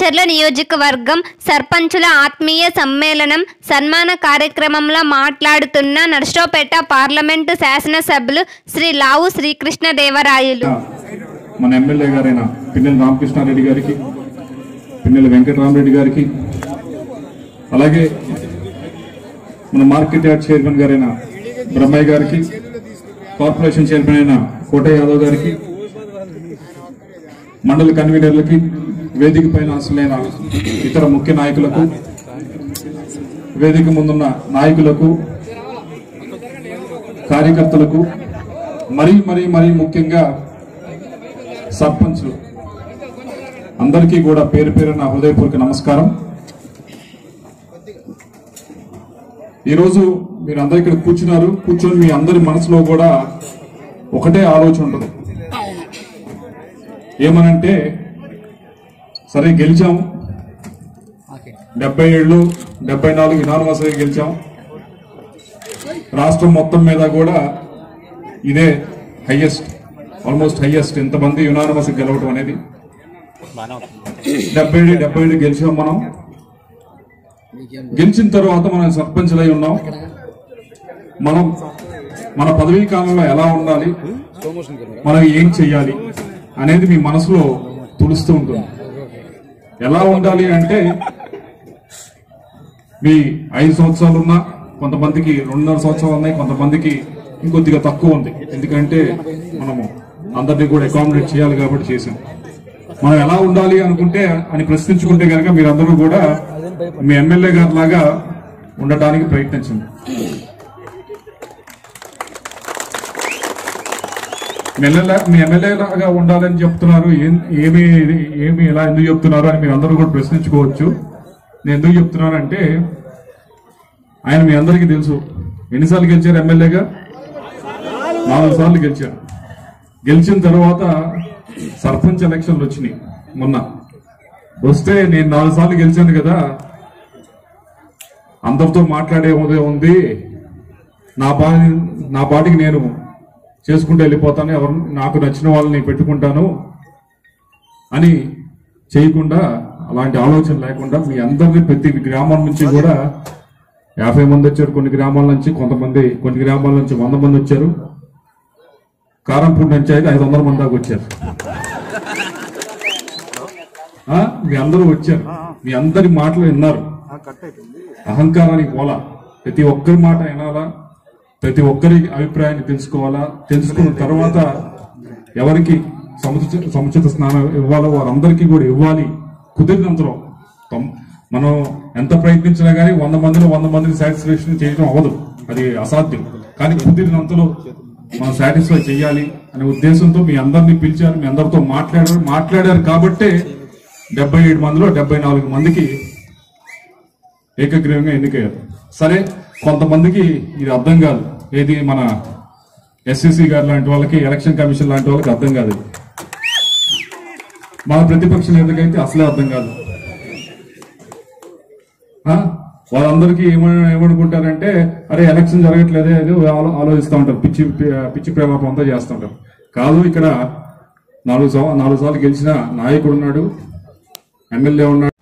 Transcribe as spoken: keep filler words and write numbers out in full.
మాచర్ల నియోజకవర్గం సర్పంచుల ఆత్మీయ సమ్మేళనం సన్మాన కార్యక్రమంలో మాట్లాడుతున్న నర్సరావుపేట పార్లమెంటు శాసనసభ్యులు శ్రీ లావు శ్రీకృష్ణదేవరాయలు. మన ఎమ్మెల్యే గారైన పిన్నెల రామకృష్ణారెడ్డి గారికి, పిన్నెల వెంకటరామరెడ్డి గారికి, అలాగే మన మార్కెట్ యార్డ్ చైర్మన్ గారైన బ్రహ్మయ్య గారికి, కార్పొరేషన్ చైర్మన్ అయిన కోటయ్య యాదవ్ గారికి, మండల కన్వీనర్లకి, వేదిక పైన అసలైన ఇతర ముఖ్య నాయకులకు, వేదిక ముందున్న నాయకులకు, కార్యకర్తలకు, మరీ మరీ మరీ ముఖ్యంగా సర్పంచ్లు అందరికీ కూడా పేరు పేరు నా హృదయపూర్వక నమస్కారం. ఈరోజు మీరు అందరు ఇక్కడ కూర్చున్నారు. కూర్చొని మీ అందరి మనసులో కూడా ఒకటే ఆలోచన ఉంటుంది. ఏమనంటే, సరే గెలిచాం, డెబ్బై ఏళ్ళు డెబ్బై నాలుగు యునానిమస్గా గెలిచాం. రాష్ట్రం మొత్తం మీద కూడా ఇదే హైయెస్ట్, ఆల్మోస్ట్ హైయెస్ట్ ఇంతమంది యునానిమస్ గెలవటం అనేది. డెబ్బై ఏడు డెబ్బై ఏడు గెలిచాం. మనం గెలిచిన తర్వాత మనం సర్పంచులై ఉన్నాం. మనం మన పదవీ కాలంలో ఎలా ఉండాలి, మనం ఏం చెయ్యాలి అనేది మీ మనసులో తులుస్తూ ఉంటుంది. ఎలా ఉండాలి అంటే, మీ ఐదు సంవత్సరాలు ఉన్నా, కొంతమందికి రెండున్నర సంవత్సరాలు ఉన్నాయి, కొంతమందికి ఇంకొద్దిగా తక్కువ ఉంది. ఎందుకంటే మనము అందరినీ కూడా అకామిడేట్ చేయాలి కాబట్టి చేసాం. మనం ఎలా ఉండాలి అనుకుంటే అని ప్రశ్నించుకుంటే కనుక మీరందరూ కూడా మీ ఎమ్మెల్యే గారి లాగా ఉండటానికి ప్రయత్నించండి. మీ ఎమ్మెల్యే లాగా ఉండాలని చెప్తున్నారు, ఏమి ఏమి ఎలా ఎందుకు చెప్తున్నారు అని మీరు అందరూ కూడా ప్రశ్నించుకోవచ్చు. నేను ఎందుకు చెప్తున్నానంటే, ఆయన మీ అందరికీ తెలుసు ఎన్నిసార్లు గెలిచారు ఎమ్మెల్యేగా. నాలుగు సార్లు గెలిచారు. గెలిచిన తర్వాత సర్పంచ్ ఎలక్షన్లు వచ్చినాయి మొన్న. వస్తే నేను నాలుగు సార్లు గెలిచాను కదా, అందరితో మాట్లాడే ఉంది, నా పా నా పాటికి నేను చేసుకుంటూ వెళ్ళిపోతాను, ఎవరు నాకు నచ్చిన వాళ్ళని పెట్టుకుంటాను అని చేయకుండా, అలాంటి ఆలోచన లేకుండా మీ అందరినీ ప్రతి గ్రామం నుంచి కూడా యాభై మంది వచ్చారు. కొన్ని గ్రామాల నుంచి కొంతమంది, కొన్ని గ్రామాల నుంచి వంద మంది వచ్చారు. కారంపూడి నుంచి అయితే ఐదు వందల మంది దాకా వచ్చారు. మీ అందరూ వచ్చారు, మీ అందరి మాటలు విన్నారు. అహంకారానికి పోలా, ప్రతి ఒక్కరి మాట వినాలా, ప్రతి ఒక్కరి అభిప్రాయాన్ని తెలుసుకోవాలా. తెలుసుకున్న తర్వాత ఎవరికి సముచిత సముచిత స్నానం ఇవ్వాలో వారందరికీ కూడా ఇవ్వాలి. కుదిరినంతలో మనం ఎంత ప్రయత్నించినా కానీ వంద మందిలో వంద మందిని సాటిస్ఫాక్షన్ చేయడం అవ్వదు, అది అసాధ్యం. కానీ కుదిరినంతలో మనం సాటిస్ఫై చేయాలి అనే ఉద్దేశంతో మీ అందరినీ పిలిచారు, మీ అందరితో మాట్లాడారు. మాట్లాడారు కాబట్టే డెబ్బై ఏడు మందిలో డెబ్బై నాలుగు మందికి ఏకగ్రీవంగా ఎన్నికయ్యారు. సరే, కొంతమందికి ఇది అర్థం కాదు. ఏది మన ఎస్సీసీ గారు లాంటి వాళ్ళకి, ఎలక్షన్ కమిషన్ లాంటి వాళ్ళకి అర్థం కాదు. మన ప్రతిపక్ష నేతకైతే అసలే అర్థం కాదు. వాళ్ళందరికీ ఏమని ఏమనుకుంటారంటే, అరే ఎలక్షన్ జరగట్లేదే, అది ఆలోచిస్తూ ఉంటారు, పిచ్చి పిచ్చి ప్రేమాపం అంతా చేస్తూ ఉంటారు. కాదు, ఇక్కడ నాలుగు నాలుగు సార్లు గెలిచిన నాయకుడు ఉన్నాడు, ఎమ్మెల్యే ఉన్నాడు.